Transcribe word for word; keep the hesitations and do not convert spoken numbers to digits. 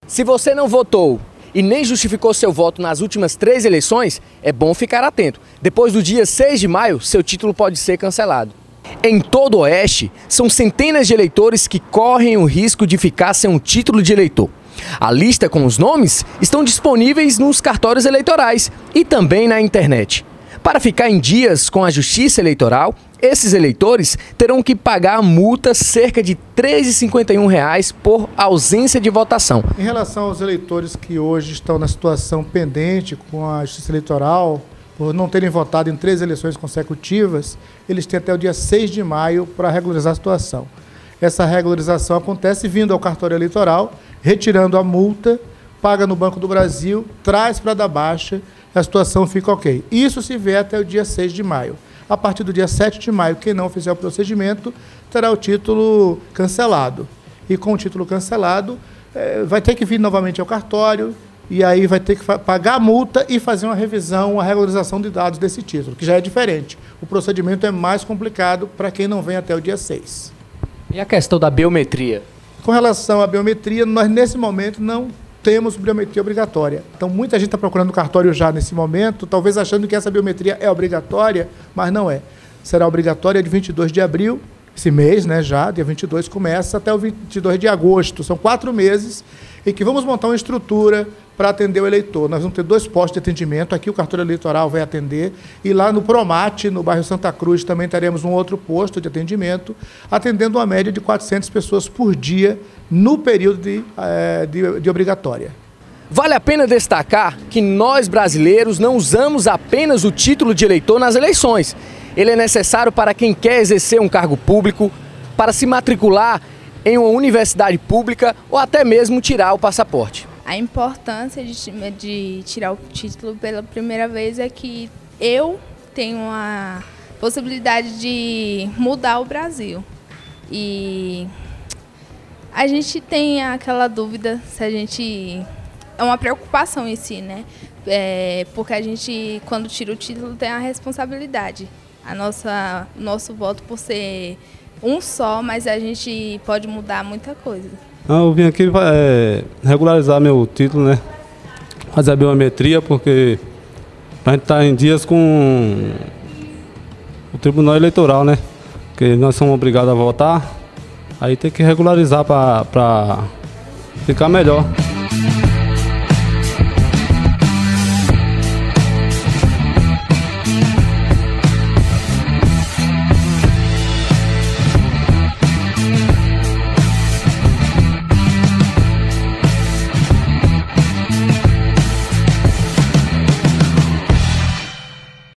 Se você não votou e nem justificou seu voto nas últimas três eleições, é bom ficar atento. Depois do dia seis de maio, seu título pode ser cancelado. Em todo o Oeste, são centenas de eleitores que correm o risco de ficar sem um título de eleitor. A lista com os nomes estão disponíveis nos cartórios eleitorais e também na internet. Para ficar em dias com a Justiça Eleitoral, esses eleitores terão que pagar a multa cerca de três reais e cinquenta e um centavos por ausência de votação. Em relação aos eleitores que hoje estão na situação pendente com a Justiça Eleitoral, por não terem votado em três eleições consecutivas, eles têm até o dia seis de maio para regularizar a situação. Essa regularização acontece vindo ao cartório eleitoral, retirando a multa, paga no Banco do Brasil, traz para dar baixa, a situação fica ok. Isso se vê até o dia seis de maio. A partir do dia sete de maio, quem não fizer o procedimento terá o título cancelado. E com o título cancelado, eh, vai ter que vir novamente ao cartório, e aí vai ter que pagar a multa e fazer uma revisão, uma regularização de dados desse título, que já é diferente. O procedimento é mais complicado para quem não vem até o dia seis. E a questão da biometria? Com relação à biometria, nós nesse momento não temos biometria obrigatória. Então muita gente está procurando o cartório já nesse momento, talvez achando que essa biometria é obrigatória, mas não é. Será obrigatória de vinte e dois de abril, esse mês, né, já, dia vinte e dois começa, até o vinte e dois de agosto. São quatro meses em que vamos montar uma estrutura para atender o eleitor. Nós vamos ter dois postos de atendimento, aqui o cartório eleitoral vai atender, e lá no Promate, no bairro Santa Cruz, também teremos um outro posto de atendimento, atendendo uma média de quatrocentas pessoas por dia no período de, eh, de, de obrigatória. Vale a pena destacar que nós brasileiros não usamos apenas o título de eleitor nas eleições. Ele é necessário para quem quer exercer um cargo público, para se matricular em uma universidade pública ou até mesmo tirar o passaporte. A importância de, de tirar o título pela primeira vez é que eu tenho a possibilidade de mudar o Brasil. E a gente tem aquela dúvida se a gente... É uma preocupação em si, né? É, porque a gente, quando tira o título, tem a responsabilidade. A nossa, nosso voto por ser um só, mas a gente pode mudar muita coisa. Eu vim aqui é, regularizar meu título, né? Fazer a biometria, porque a gente está em dias com o Tribunal Eleitoral, né? Porque nós somos obrigados a votar, aí tem que regularizar para ficar melhor.